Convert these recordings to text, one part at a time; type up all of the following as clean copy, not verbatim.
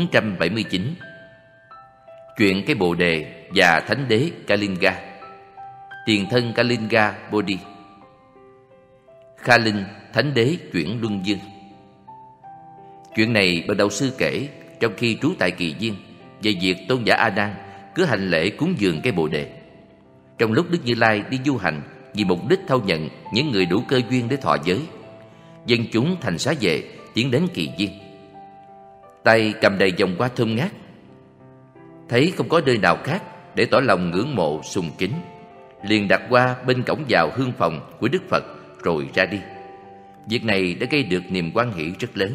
479. Chuyện cây bồ đề và thánh đế Kalinga. Tiền thân Kalinga Bodhi. Kha Linh, thánh đế chuyển luân dương. Chuyện này bậc đạo sư kể trong khi trú tại Kỳ Viên về việc tôn giả A Nan cứ hành lễ cúng dường cây bồ đề. Trong lúc Đức Như Lai đi du hành vì mục đích thâu nhận những người đủ cơ duyên để thọ giới, dân chúng thành xá vệ tiến đến Kỳ Viên, tay cầm đầy vòng hoa thơm ngát. Thấy không có nơi nào khác để tỏ lòng ngưỡng mộ sùng kính, liền đặt hoa bên cổng vào hương phòng của Đức Phật rồi ra đi. Việc này đã gây được niềm hoan hỷ rất lớn.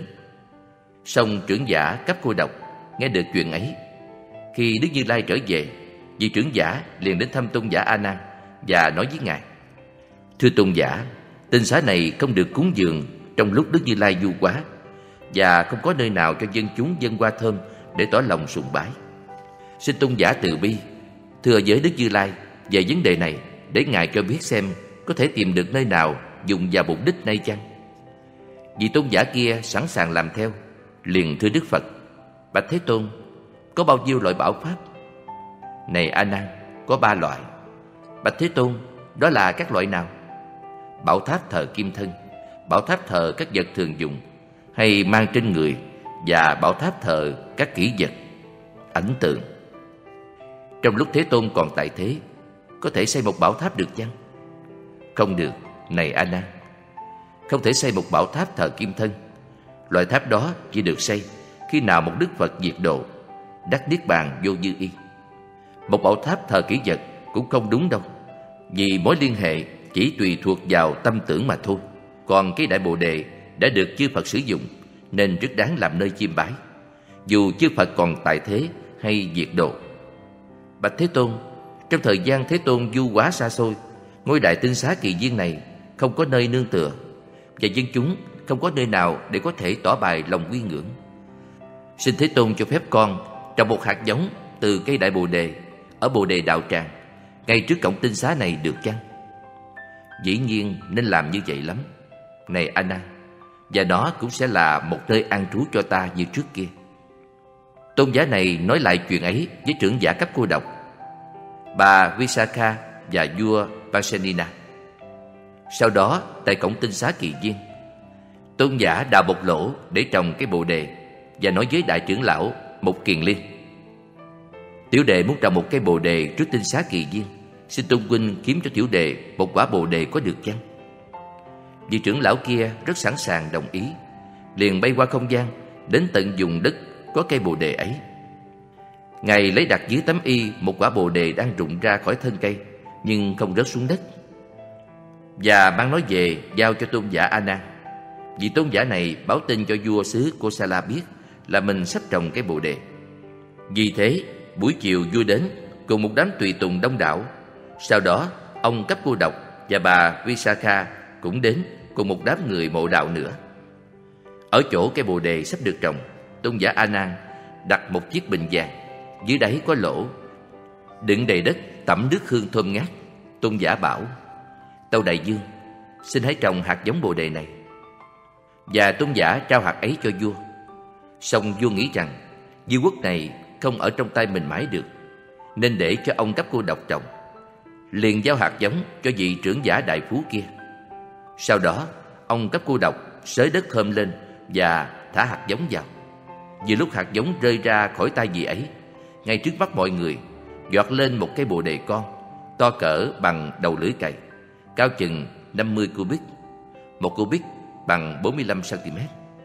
Song trưởng giả Cấp Cô Độc nghe được chuyện ấy. Khi Đức Như Lai trở về, vị trưởng giả liền đến thăm tôn giả A Nan và nói với ngài: Thưa tôn giả, tinh xá này không được cúng dường trong lúc Đức Như Lai du hóa, và không có nơi nào cho dân chúng dâng hoa thơm để tỏ lòng sùng bái. Xin tôn giả từ bi thưa với Đức Như Lai về vấn đề này, để ngài cho biết xem có thể tìm được nơi nào dùng vào mục đích này chăng. Vị tôn giả kia sẵn sàng làm theo, liền thưa Đức Phật: Bạch Thế Tôn, có bao nhiêu loại bảo pháp? Này A Nan, có 3 loại. Bạch Thế Tôn, đó là các loại nào? Bảo tháp thờ kim thân, bảo tháp thờ các vật thường dùng hay mang trên người, và bảo tháp thờ các kỷ vật, ảnh tượng. Trong lúc Thế Tôn còn tại thế, có thể xây một bảo tháp được chăng? Không được, này A Nan. Không thể xây một bảo tháp thờ kim thân. Loại tháp đó chỉ được xây khi nào một Đức Phật diệt độ, đắc niết bàn vô dư y. Một bảo tháp thờ kỷ vật cũng không đúng đâu, vì mối liên hệ chỉ tùy thuộc vào tâm tưởng mà thôi. Còn cái đại bồ đề đã được chư Phật sử dụng, nên rất đáng làm nơi chiêm bái, dù chư Phật còn tại thế hay diệt độ. Bạch Thế Tôn, trong thời gian Thế Tôn du hóa xa xôi, ngôi đại tinh xá Kỳ Viên này không có nơi nương tựa, và dân chúng không có nơi nào để có thể tỏ bày lòng quy ngưỡng. Xin Thế Tôn cho phép con trồng một hạt giống từ cây đại bồ đề ở bồ đề đạo tràng ngay trước cổng tinh xá này được chăng? Dĩ nhiên nên làm như vậy lắm, này A Nan, và đó cũng sẽ là một nơi an trú cho ta như trước kia. Tôn giả này nói lại chuyện ấy với trưởng giả Cấp Cô Độc, bà Visakha và vua Pasenina. Sau đó tại cổng tinh xá Kỳ Viên, tôn giả đào một lỗ để trồng cái bồ đề và nói với đại trưởng lão Mục Kiền Liên: Tiểu đệ muốn trồng một cây bồ đề trước tinh xá Kỳ Viên, xin tôn huynh kiếm cho tiểu đệ một quả bồ đề có được chăng? Vị trưởng lão kia rất sẵn sàng đồng ý, liền bay qua không gian đến tận vùng đất có cây bồ đề ấy. Ngài lấy đặt dưới tấm y một quả bồ đề đang rụng ra khỏi thân cây nhưng không rớt xuống đất, và mang nó về giao cho tôn giả A Nan. Vị tôn giả này báo tin cho vua xứ Kosala biết là mình sắp trồng cây bồ đề. Vì thế buổi chiều vua đến cùng một đám tùy tùng đông đảo. Sau đó ông Cấp Cô Độc và bà Visakha cũng đến cùng một đám người mộ đạo nữa. Ở chỗ cây bồ đề sắp được trồng, tôn giả A Nan đặt một chiếc bình vàng, dưới đáy có lỗ, đựng đầy đất tẩm nước hương thơm ngát. Tôn giả bảo: Tâu Đại Dương, xin hãy trồng hạt giống bồ đề này. Và tôn giả trao hạt ấy cho vua. Song vua nghĩ rằng vương quốc này không ở trong tay mình mãi được, nên để cho ông Cấp Cô Độc trồng, liền giao hạt giống cho vị trưởng giả đại phú kia. Sau đó ông Cấp Cô Độc xới đất thơm lên và thả hạt giống vào. Vừa lúc hạt giống rơi ra khỏi tay vị ấy, ngay trước mắt mọi người giọt lên một cây bồ đề con, to cỡ bằng đầu lưỡi cày, cao chừng 50 cubic. Một cubic bằng 45 cm.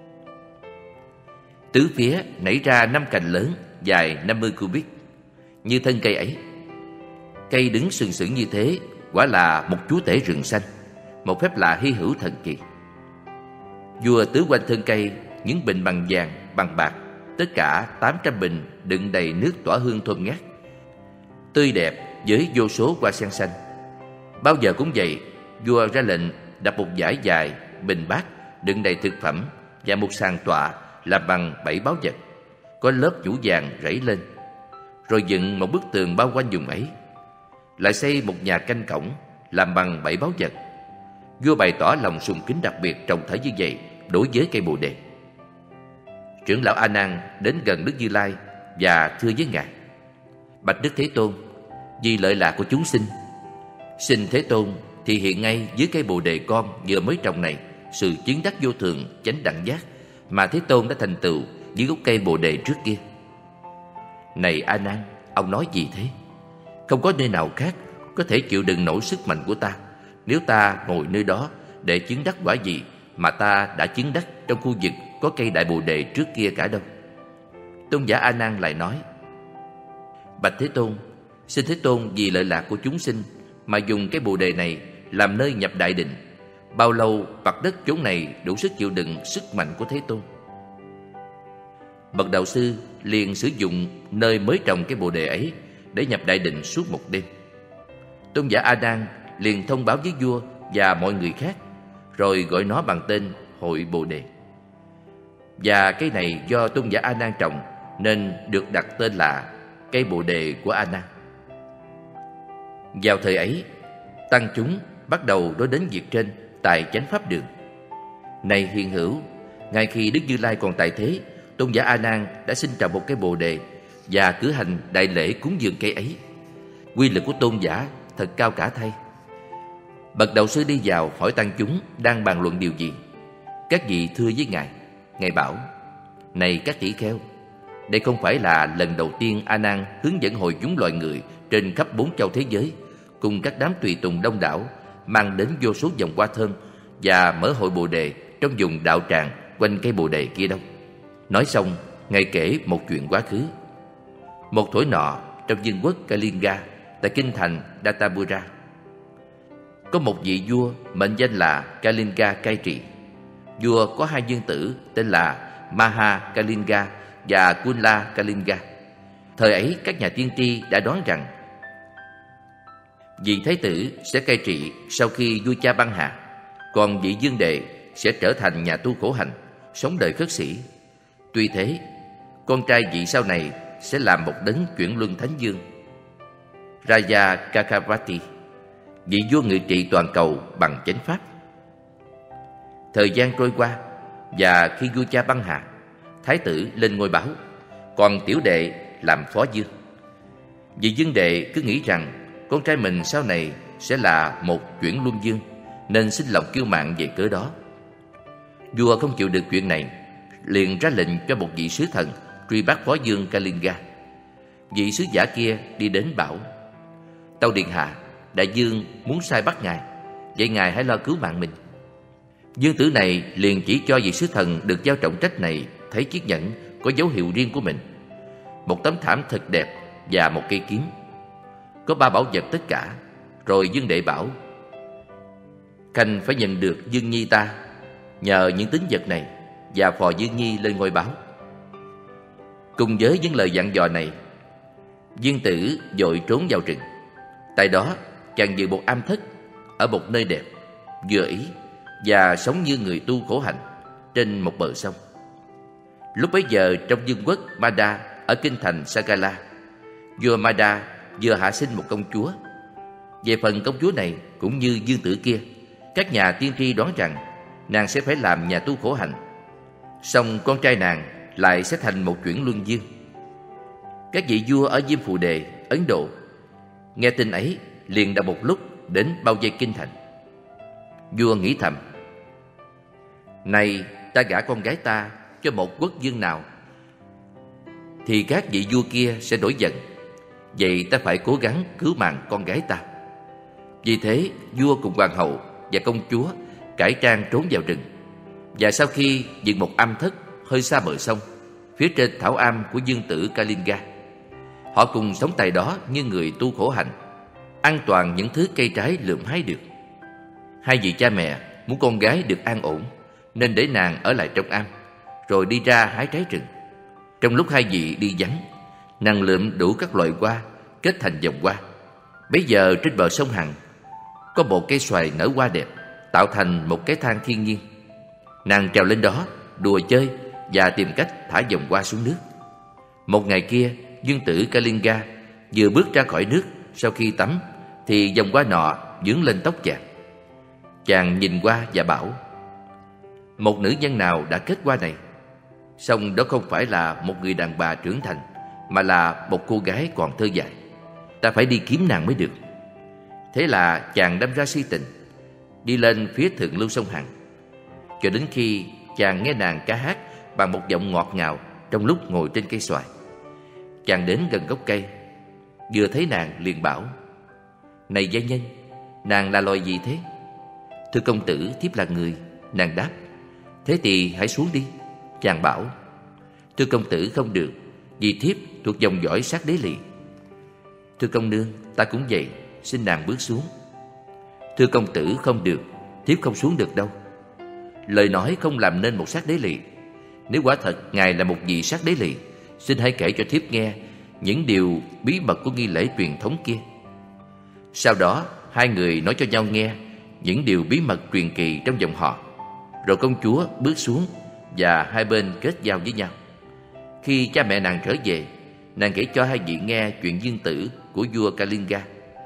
Tứ phía nảy ra 5 cành lớn dài 50 cubic như thân cây ấy. Cây đứng sừng sững như thế quả là một chúa tể rừng xanh, một phép lạ hy hữu thần kỳ. Vua tứ quanh thân cây những bình bằng vàng, bằng bạc, tất cả 800 bình đựng đầy nước tỏa hương thơm ngát, tươi đẹp với vô số hoa sen xanh. Bao giờ cũng vậy, vua ra lệnh đặt một dải dài bình bát đựng đầy thực phẩm và một sàn tọa làm bằng 7 báu vật, có lớp nhũ vàng rải lên, rồi dựng một bức tường bao quanh vùng ấy. Lại xây một nhà canh cổng làm bằng 7 báu vật. Vua bày tỏ lòng sùng kính đặc biệt trọng thể như vậy đối với cây bồ đề. Trưởng lão A Nan đến gần Đức Như Lai và thưa với ngài: Bạch Đức Thế Tôn, vì lợi lạc của chúng sinh, xin Thế Tôn thì hiện ngay dưới cây bồ đề con vừa mới trồng này sự chứng đắc vô thường chánh đẳng giác mà Thế Tôn đã thành tựu dưới gốc cây bồ đề trước kia. Này A Nan, ông nói gì thế? Không có nơi nào khác có thể chịu đựng nổi sức mạnh của ta nếu ta ngồi nơi đó để chứng đắc quả gì mà ta đã chứng đắc trong khu vực có cây đại bồ đề trước kia cả đâu. Tôn giả A Nan lại nói: Bạch Thế Tôn, xin Thế Tôn vì lợi lạc của chúng sinh mà dùng cái bồ đề này làm nơi nhập đại định. Bao lâu mặt đất chốn này đủ sức chịu đựng sức mạnh của Thế Tôn? Bậc đạo sư liền sử dụng nơi mới trồng cái bồ đề ấy để nhập đại định suốt một đêm. Tôn giả A Nan liền thông báo với vua và mọi người khác, rồi gọi nó bằng tên hội bồ đề. Và cây này do Tôn giả A Nan trồng nên được đặt tên là cây bồ đề của A Nan. Vào thời ấy, tăng chúng bắt đầu nói đến việc trên tại chánh pháp đường. Này hiền hữu, ngay khi Đức Như Lai còn tại thế, Tôn giả A Nan đã sinh trồng một cây bồ đề và cử hành đại lễ cúng dường cây ấy. Quy lực của tôn giả thật cao cả thay. Bậc đạo sư đi vào hỏi tăng chúng đang bàn luận điều gì. Các vị thưa với ngài. Ngài bảo: Này các tỷ kheo, đây không phải là lần đầu tiên A Nan hướng dẫn hội chúng loài người trên khắp 4 châu thế giới cùng các đám tùy tùng đông đảo mang đến vô số vòng hoa thơm và mở hội bồ đề trong vùng đạo tràng quanh cây bồ đề kia đâu. Nói xong, ngài kể một chuyện quá khứ. Một thuở nọ, trong vương quốc Kalinga tại kinh thành Databura, có một vị vua mệnh danh là Kalinga cai trị. Vua có 2 vương tử tên là Maha Kalinga và Kunla Kalinga. Thời ấy các nhà tiên tri đã đoán rằng vị thái tử sẽ cai trị sau khi vua cha băng hà, còn vị vương đệ sẽ trở thành nhà tu khổ hạnh, sống đời khất sĩ. Tuy thế, con trai vị sau này sẽ làm một đấng chuyển luân thánh vương, Raja Kakavati, vị vua ngự trị toàn cầu bằng chánh pháp. Thời gian trôi qua, và khi vua cha băng hà, thái tử lên ngôi báo, còn tiểu đệ làm phó vương. Vị vương đệ cứ nghĩ rằng con trai mình sau này sẽ là một chuyển luân vương, nên sinh lòng kiêu mạn về cớ đó. Vua không chịu được chuyện này, liền ra lệnh cho một vị sứ thần truy bắt phó vương Kalinga. Vị sứ giả kia đi đến bảo: Tâu điện hạ, đại vương muốn sai bắt ngài, vậy ngài hãy lo cứu mạng mình. Vương tử này liền chỉ cho vị sứ thần được giao trọng trách này thấy chiếc nhẫn có dấu hiệu riêng của mình, một tấm thảm thật đẹp và một cây kiếm. Có 3 bảo vật tất cả. Rồi vương đệ bảo: Khanh phải nhận được Dương Nhi ta nhờ những tín vật này và phò Dương Nhi lên ngôi báo. Cùng với những lời dặn dò này, vương tử vội trốn vào rừng. Tại đó chàng dự một am thất ở một nơi đẹp, vừa ý và sống như người tu khổ hạnh trên một bờ sông. Lúc bấy giờ trong vương quốc Mada ở kinh thành Sagala, vua Mada vừa hạ sinh một công chúa. Về phần công chúa này cũng như vương tử kia, các nhà tiên tri đoán rằng nàng sẽ phải làm nhà tu khổ hạnh, song con trai nàng lại sẽ thành một chuyển luân vương. Các vị vua ở Diêm Phù Đề, Ấn Độ nghe tin ấy liền đồng một lúc đến bao vây kinh thành. Vua nghĩ thầm: Này, ta gả con gái ta cho một quốc vương nào thì các vị vua kia sẽ nổi giận. Vậy ta phải cố gắng cứu mạng con gái ta. Vì thế vua cùng hoàng hậu và công chúa cải trang trốn vào rừng. Và sau khi dựng một am thất hơi xa bờ sông, phía trên thảo am của vương tử Kalinga, họ cùng sống tại đó như người tu khổ hạnh, ăn toàn những thứ cây trái lượm hái được. 2 vị cha mẹ muốn con gái được an ổn nên để nàng ở lại trong am, rồi đi ra hái trái rừng. Trong lúc 2 vị đi vắng, nàng lượm đủ các loại hoa kết thành vòng hoa. Bấy giờ trên bờ sông Hằng có một cây xoài nở hoa đẹp, tạo thành một cái thang thiên nhiên. Nàng trèo lên đó đùa chơi và tìm cách thả vòng hoa xuống nước. Một ngày kia, vương tử Kalinga vừa bước ra khỏi nước sau khi tắm thì vòng hoa nọ vướng lên tóc chàng. Chàng nhìn qua và bảo: Một nữ nhân nào đã kết hoa này? Song đó không phải là một người đàn bà trưởng thành, mà là một cô gái còn thơ dại. Ta phải đi kiếm nàng mới được. Thế là chàng đâm ra si tình, đi lên phía thượng lưu sông Hằng, cho đến khi chàng nghe nàng ca hát bằng một giọng ngọt ngào trong lúc ngồi trên cây xoài. Chàng đến gần gốc cây, vừa thấy nàng liền bảo: "Này gia nhân, nàng là loài gì thế?" "Thưa công tử, thiếp là người." Nàng đáp. "Thế thì hãy xuống đi." Chàng bảo. "Thưa công tử, không được, vì thiếp thuộc dòng dõi sát đế lỵ." "Thưa công nương, ta cũng vậy, xin nàng bước xuống." "Thưa công tử, không được, thiếp không xuống được đâu." Lời nói không làm nên một sát đế lỵ. Nếu quả thật ngài là một vị sát đế lỵ, xin hãy kể cho thiếp nghe những điều bí mật của nghi lễ truyền thống kia. Sau đó hai người nói cho nhau nghe những điều bí mật truyền kỳ trong dòng họ. Rồi công chúa bước xuống và hai bên kết giao với nhau. Khi cha mẹ nàng trở về, nàng kể cho hai vị nghe chuyện dương tử của vua Kalinga.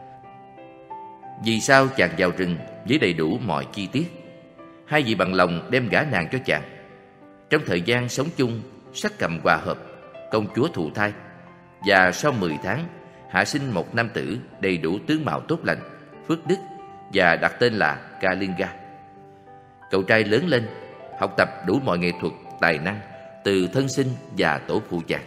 Vì sao chàng vào rừng với đầy đủ mọi chi tiết. Hai vị bằng lòng đem gả nàng cho chàng. Trong thời gian sống chung, sắc cầm hòa hợp, công chúa thụ thai, và sau 10 tháng hạ sinh một nam tử đầy đủ tướng mạo tốt lành, phước đức, và đặt tên là Kalinga. Cậu trai lớn lên, học tập đủ mọi nghệ thuật, tài năng từ thân sinh và tổ phụ chàng.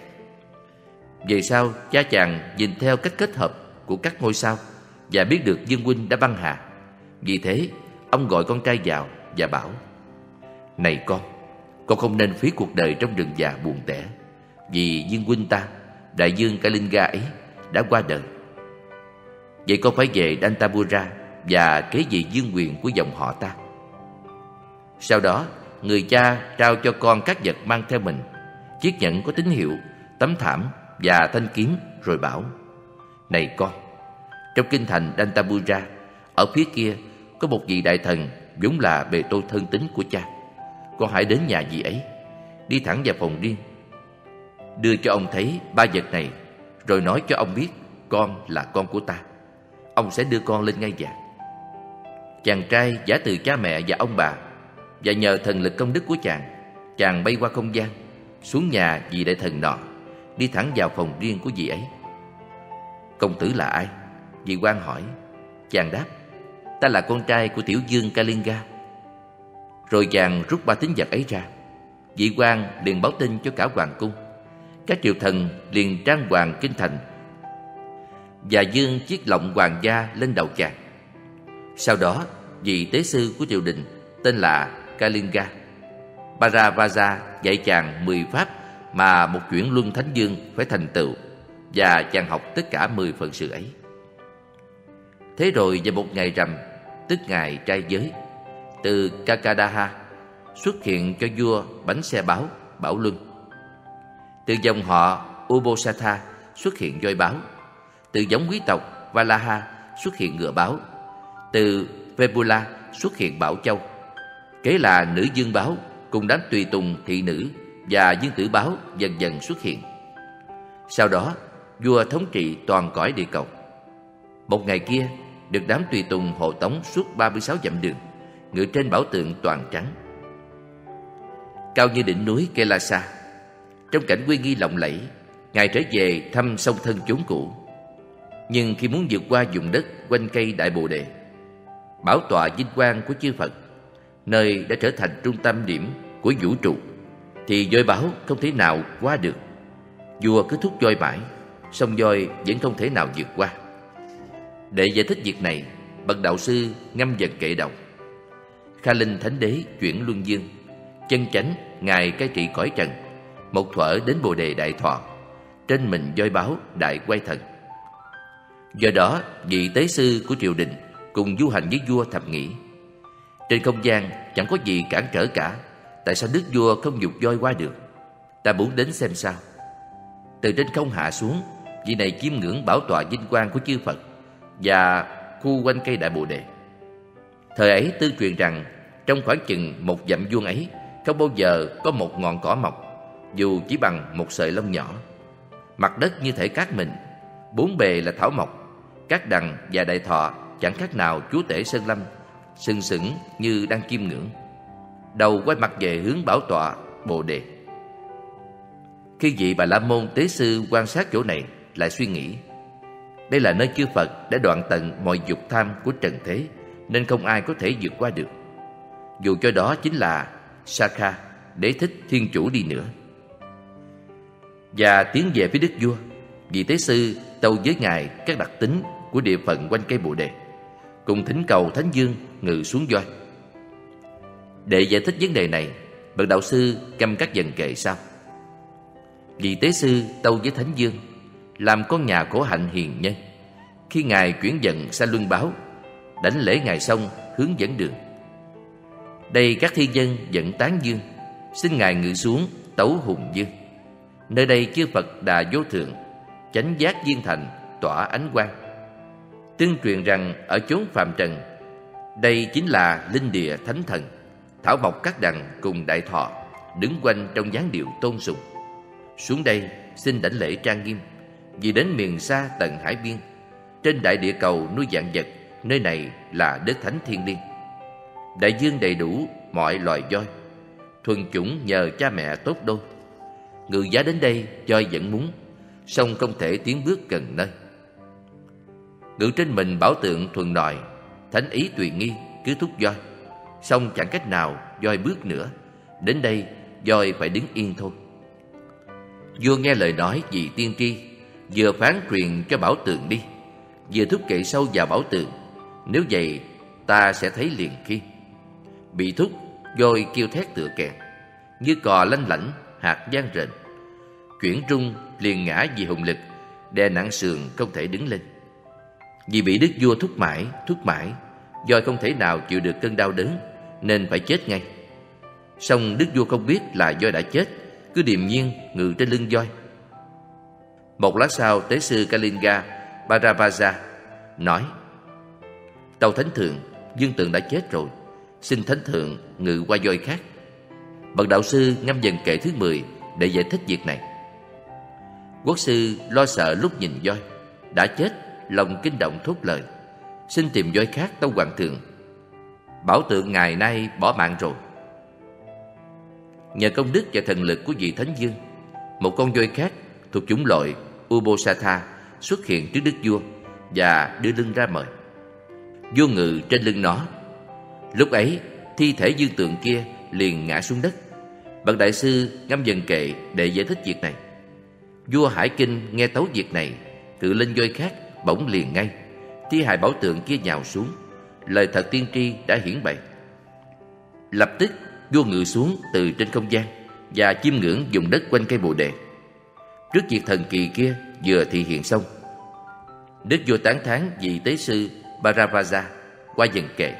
Về sau, cha chàng nhìn theo cách kết hợp của các ngôi sao và biết được Dương huynh đã băng hà. Vì thế, ông gọi con trai vào và bảo: "Này con không nên phí cuộc đời trong rừng già buồn tẻ, vì Dương huynh ta, đại dương Kalinga ấy, đã qua đời. Vậy con phải về Dantapura và kế vị vương quyền của dòng họ ta." Sau đó, người cha trao cho con các vật mang theo mình: chiếc nhẫn có tín hiệu, tấm thảm và thanh kiếm, rồi bảo: "Này con, trong kinh thành Dantapura, ở phía kia có một vị đại thần vốn là bề tôi thân tín của cha. Con hãy đến nhà vị ấy, đi thẳng vào phòng riêng, đưa cho ông thấy 3 vật này, rồi nói cho ông biết con là con của ta. Ông sẽ đưa con lên ngai vàng." Chàng trai giả từ cha mẹ và ông bà, và nhờ thần lực công đức của chàng bay qua không gian, xuống nhà vị đại thần nọ, đi thẳng vào phòng riêng của vị ấy. "Công tử là ai?" Vị quan hỏi. Chàng đáp: "Ta là con trai của tiểu vương Kalinga." Rồi chàng rút 3 tín vật ấy ra. Vị quan liền báo tin cho cả hoàng cung. Các triều thần liền trang hoàng kinh thành và dương chiếc lọng hoàng gia lên đầu chàng. Sau đó, vị tế sư của triều đình tên là Kalinga Paravaja dạy chàng 10 pháp mà một chuyển luân thánh dương phải thành tựu, và chàng học tất cả 10 phận sự ấy. Thế rồi vào một ngày rằm, tức ngày trai giới, từ Kakadaha xuất hiện cho vua bánh xe báo, Bảo Luân. Từ dòng họ Ubosatha xuất hiện voi báo. Từ giống quý tộc Valaha xuất hiện ngựa báo. Từ Vebula xuất hiện bảo châu. Kế là nữ dương báo cùng đám tùy tùng thị nữ và dương tử báo dần dần xuất hiện. Sau đó, vua thống trị toàn cõi địa cầu. Một ngày kia, được đám tùy tùng hộ tống suốt 36 dặm đường, ngự trên bảo tượng toàn trắng, cao như đỉnh núi Kailasa. Trong cảnh uy nghi lộng lẫy, ngài trở về thăm song thân chốn cũ. Nhưng khi muốn vượt qua vùng đất quanh cây Đại Bồ Đề, bảo tọa vinh quang của chư Phật, nơi đã trở thành trung tâm điểm của vũ trụ, thì voi báo không thể nào qua được. Vua cứ thúc voi mãi, song voi vẫn không thể nào vượt qua. Để giải thích việc này, bậc đạo sư ngâm dần kệ đầu: "Kha Linh Thánh Đế chuyển luân dương, chân chánh ngài cai trị cõi trần, một thuở đến Bồ Đề đại thọ, trên mình voi báo đại quay thần." Do đó, vị tế sư của triều đình cùng du hành với vua thầm nghĩ: trên không gian chẳng có gì cản trở cả, tại sao đức vua không dục voi qua được? Ta muốn đến xem sao. Từ trên không hạ xuống, vị này chiêm ngưỡng bảo tọa vinh quang của chư Phật và khu quanh cây Đại Bồ Đề. Thời ấy tương truyền rằng trong khoảng chừng 1 dặm vuông ấy không bao giờ có một ngọn cỏ mọc, dù chỉ bằng một sợi lông nhỏ. Mặt đất như thể cát mịn, 4 bề là thảo mộc. Các đằng và đại thọ chẳng khác nào chúa tể sơn lâm, sừng sững như đang chiêm ngưỡng. Đầu quay mặt về hướng bảo tọa Bồ Đề. Khi vị Bà La Môn tế sư quan sát chỗ này, lại suy nghĩ, đây là nơi chư Phật đã đoạn tận mọi dục tham của trần thế, nên không ai có thể vượt qua được, dù cho đó chính là Sakha, Đế Thích Thiên Chủ đi nữa. Và tiến về phía Đức Vua, vị tế sư tâu với ngài các đặc tính của địa phận quanh cây Bồ Đề, cùng thỉnh cầu Thánh Dương ngự xuống voi. Để giải thích vấn đề này, bậc đạo sư căm các dần kệ sau. Vị tế sư tâu với Thánh Dương, làm con nhà khổ hạnh hiền nhân, khi ngài chuyển dần xa luân báo, đảnh lễ ngài xong hướng dẫn đường. Đây các thi dân dẫn tán dương, xin ngài ngự xuống tấu hùng dương. Nơi đây chư Phật Đà Vô Thượng, chánh giác viên thành, tỏa ánh quang. Tương truyền rằng ở chốn phàm trần, đây chính là linh địa thánh thần, thảo mộc các đằng cùng đại thọ, đứng quanh trong dáng điệu tôn sùng. Xuống đây xin đảnh lễ trang nghiêm, vì đến miền xa tận hải biên, trên đại địa cầu nuôi vạn vật, nơi này là đất thánh thiên liêng. Đại dương đầy đủ mọi loài voi, thuần chủng nhờ cha mẹ tốt đôi. Ngự giá đến đây voi vẫn muốn, song không thể tiến bước gần nơi. Ngự trên mình bảo tượng thuần nòi, thánh ý tùy nghi cứ thúc voi, song chẳng cách nào voi bước nữa. Đến đây voi phải đứng yên thôi. Vua nghe lời nói vì tiên tri, vừa phán truyền cho bảo tượng đi, vừa thúc kệ sâu vào bảo tượng. Nếu vậy ta sẽ thấy liền khi. Bị thúc, voi kêu thét tựa kèn, như cò lanh lảnh hạt vang rền. Chuyển trung liền ngã vì hùng lực, đè nặng sườn không thể đứng lên. Vì bị đức vua thúc mãi, voi không thể nào chịu được cơn đau đớn, nên phải chết ngay. Song đức vua không biết là voi đã chết, cứ điềm nhiên ngự trên lưng voi. Một lát sau, tế sư Kalinga Bharavaja nói, tâu Thánh Thượng, dương tượng đã chết rồi, xin Thánh Thượng ngự qua voi khác. Bậc đạo sư ngâm dần kệ thứ 10 để giải thích việc này. Quốc sư lo sợ lúc nhìn voi đã chết, lòng kinh động thốt lời, xin tìm voi khác tâu hoàng thượng. Bảo tượng ngày nay bỏ mạng rồi. Nhờ công đức và thần lực của vị Thánh Dương, một con voi khác thuộc chủng loại Ubosatha xuất hiện trước đức vua và đưa lưng ra mời. Vua ngự trên lưng nó. Lúc ấy thi thể dương tượng kia liền ngã xuống đất. Bậc đại sư ngâm dần kệ để giải thích việc này. Vua Hải Kinh nghe tấu việc này, cự lên voi khác bỗng liền ngay, thi hài bảo tượng kia nhào xuống. Lời thật tiên tri đã hiển bày. Lập tức vua ngự xuống từ trên không gian và chiêm ngưỡng vùng đất quanh cây Bồ Đề. Trước việc thần kỳ kia vừa thị hiện xong, đức vua tán thán vị tế sư Bharavaja qua dần kệ.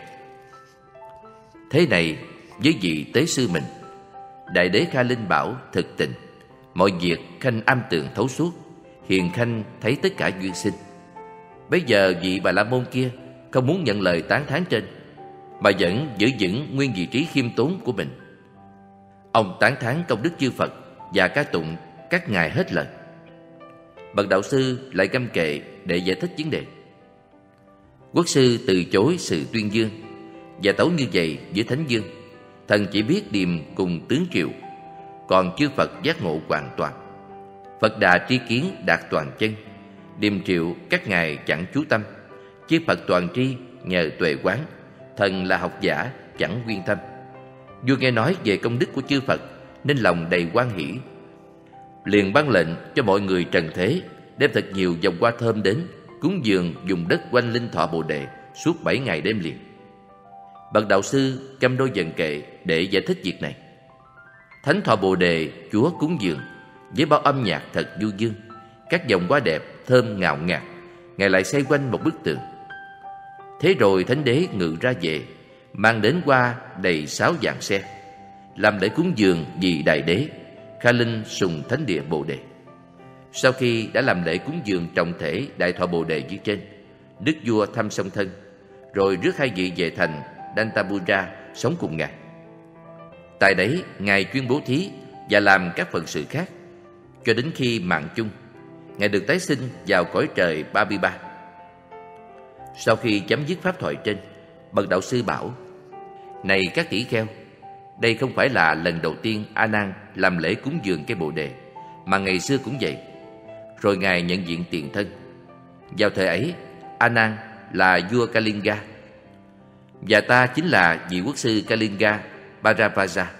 Thế này với vị tế sư mình, đại đế Kha Linh bảo thực tình, mọi việc khanh am tường thấu suốt, hiền khanh thấy tất cả duyên sinh. Bây giờ vị Bà La Môn kia không muốn nhận lời tán thán trên, mà vẫn giữ vững nguyên vị trí khiêm tốn của mình. Ông tán thán công đức chư Phật và ca tụng các ngài hết lời. Bậc đạo sư lại câm kệ để giải thích vấn đề. Quốc sư từ chối sự tuyên dương và tấu như vậy với Thánh Dương. Thần chỉ biết điềm cùng tướng triệu, còn chư Phật giác ngộ hoàn toàn. Phật Đà tri kiến đạt toàn chân, điềm triệu các ngài chẳng chú tâm. Chư Phật toàn tri nhờ tuệ quán, thần là học giả chẳng quyên tâm. Vua nghe nói về công đức của chư Phật nên lòng đầy hoan hỷ, liền ban lệnh cho mọi người trần thế đem thật nhiều vòng hoa thơm đến cúng dường dùng đất quanh linh thọ Bồ Đề suốt 7 ngày đêm liền. Bậc đạo sư câm đôi dần kệ để giải thích việc này. Thánh thọ Bồ Đề Chúa cúng dường với bao âm nhạc thật du dương, các dòng hoa đẹp thơm ngào ngạt, ngài lại xoay quanh một bức tường. Thế rồi Thánh Đế ngự ra về, mang đến hoa đầy 6 vạn xe, làm lễ cúng dường vì Đại Đế Kha Linh sùng thánh địa Bồ Đề. Sau khi đã làm lễ cúng dường trọng thể đại thọ Bồ Đề như trên, đức vua thăm song thân, rồi rước hai vị về thành Dantabura sống cùng ngài. Tại đấy ngài chuyên bố thí và làm các phận sự khác, cho đến khi mạng chung, ngài được tái sinh vào cõi trời Babila. Sau khi chấm dứt pháp thoại trên, bậc đạo sư bảo: này các tỷ kheo, đây không phải là lần đầu tiên A Nan làm lễ cúng dường cây Bồ Đề, mà ngày xưa cũng vậy. Rồi Ngài nhận diện tiền thân. Vào thời ấy, A Nan là vua Kalinga, và ta chính là vị quốc sư Kalinga Bharavaja.